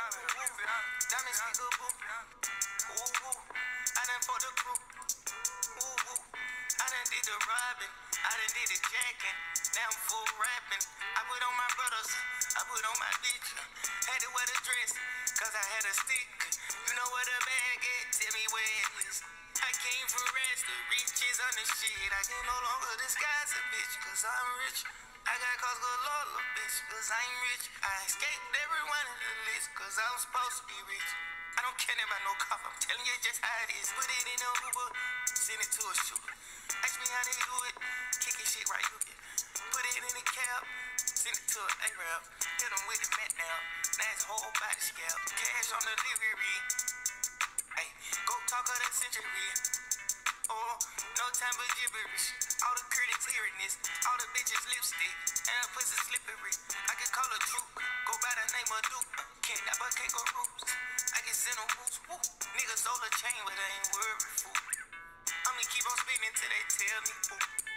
Diamond sticker boo. Ooh, ooh. I done for the crew. Ooh, ooh. I done did the robbing. I done did the jacking. Now I'm full rapping. I put on my brothers. I put on my bitch. Had to wear the dress, cause I had a stick. You know where the bag at? Tell me where it is. I came from rest, the riches on the shit. I can no longer disguise a bitch, cause I'm rich. I got cause galore, bitch, cause I'm rich. I escaped everyone in the list, cause I was supposed to be rich. I don't care about no cop, I'm telling you just how it is. Put it in a Uber, send it to a shooter. Ask me how they do it, kicking shit right hook it. Put it in a cab, send it to an A-Rap. Hit them with the mat now, now it's whole body scalp. Cash on delivery, hey, go talk of the century. Oh, no time for gibberish. All the critics hearing this, all the bitches lipstick, and her pussy slippery. I can call her Duke, go by the name of Duke. Can't never can't go roots. I can send them whoops, whoop. Niggas sold a chain, but they ain't worried, fool. I'ma keep on spinning till they tell me, ooh.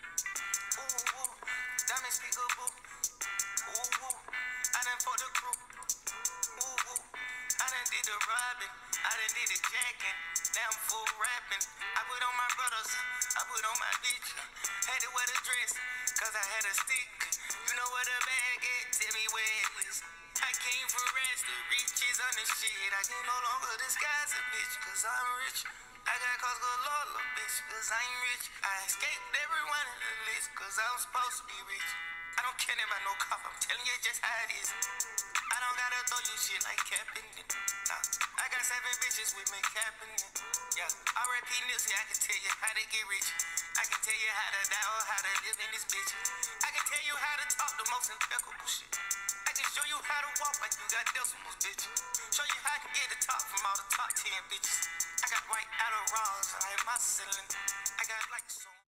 Ooh, ooh. Diamond speaker, boo. Ooh, ooh. I done for the crew. Ooh, ooh. I done did the robbing. I done did the jacking. Now I'm full rapping. I put on my brothers. I put on my bitch. Had to wear the dress, cause I had a stick. You know where the bag at? Tell me where it is. I came from rest, the riches on the shit. I can no longer disguise a bitch, cause I'm rich. I got cause galore, bitch, cause I'm rich. I escaped everyone in the list, cause I was supposed to be rich. I don't care about no cop, I'm telling you just how it is. I don't gotta throw you shit like capping it. Nah, I got 7 bitches with me capping it. Yeah, R.I.P. Nipsey, I can tell you how to get rich. I can tell you how to die or how to live in this bitch. I can tell you how to talk the most impeccable shit. I can show you how to walk like you got decimals, bitch. Show you how I can get the top from all the top 10 bitches. I got white out of raws, I have my ceiling. I got like so.